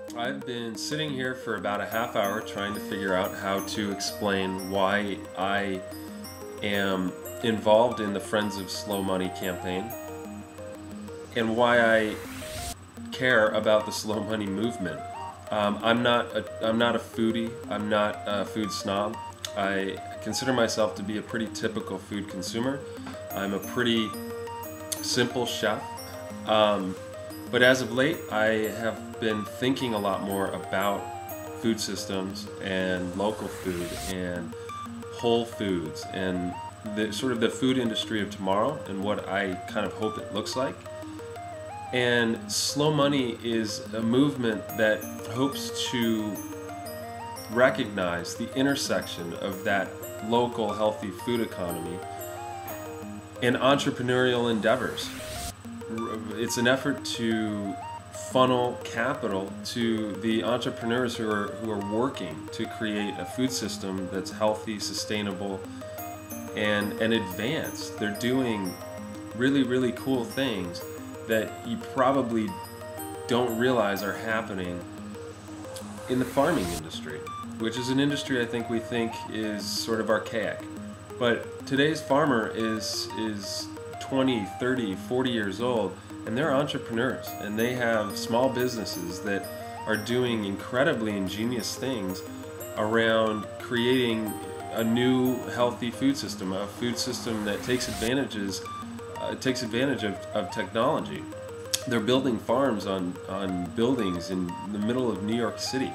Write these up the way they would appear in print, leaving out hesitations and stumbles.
I've been sitting here for about a half hour trying to figure out how to explain why I am involved in the Friends of Slow Money campaign and why I care about the slow money movement. I'm not a foodie. I'm not a food snob. I consider myself to be a pretty typical food consumer. I'm a pretty simple chef. But as of late, I have been thinking a lot more about food systems and local food and whole foods and the sort of the food industry of tomorrow and what I kind of hope it looks like. And Slow Money is a movement that hopes to recognize the intersection of that local healthy food economy and entrepreneurial endeavors. It's an effort to funnel capital to the entrepreneurs who are working to create a food system that's healthy, sustainable, and advanced. They're doing really, really cool things that you probably don't realize are happening in the farming industry, which is an industry I think we think is sort of archaic. But today's farmer is 20, 30, 40 years old, and they're entrepreneurs, and they have small businesses that are doing incredibly ingenious things around creating a new healthy food system, a food system that takes advantage of technology. They're building farms on buildings in the middle of New York City.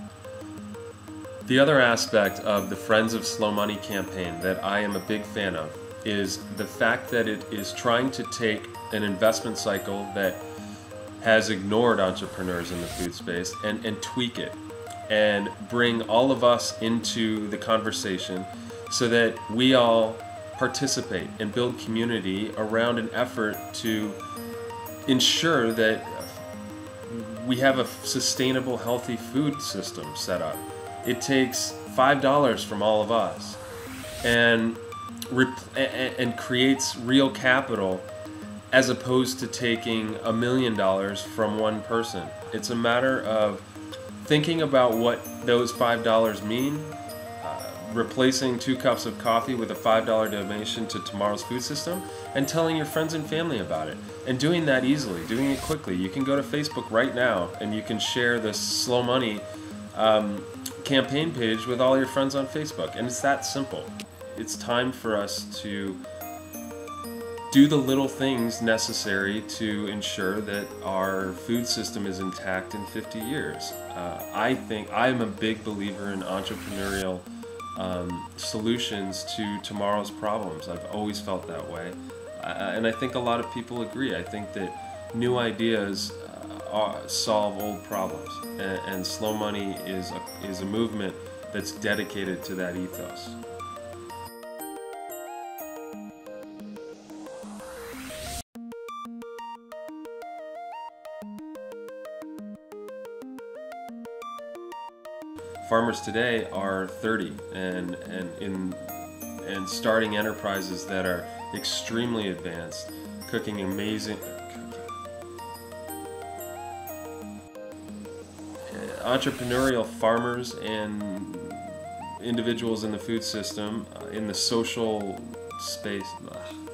The other aspect of the Friends of Slow Money campaign that I am a big fan of is the fact that it is trying to take an investment cycle that has ignored entrepreneurs in the food space and tweak it and bring all of us into the conversation so that we all participate and build community around an effort to ensure that we have a sustainable, healthy food system set up. It takes $5 from all of us and creates real capital as opposed to taking $1 million from one person. It's a matter of thinking about what those $5 mean, replacing 2 cups of coffee with a $5 donation to tomorrow's food system, and telling your friends and family about it. And doing that easily, doing it quickly. You can go to Facebook right now and you can share this Slow Money campaign page with all your friends on Facebook. And it's that simple. It's time for us to do the little things necessary to ensure that our food system is intact in 50 years. I think I'm a big believer in entrepreneurial solutions to tomorrow's problems. I've always felt that way. And I think a lot of people agree. I think that new ideas solve old problems. And Slow Money is a movement that's dedicated to that ethos. Farmers today are 30 and starting enterprises that are extremely advanced, cooking amazing entrepreneurial farmers and individuals in the food system, in the social space.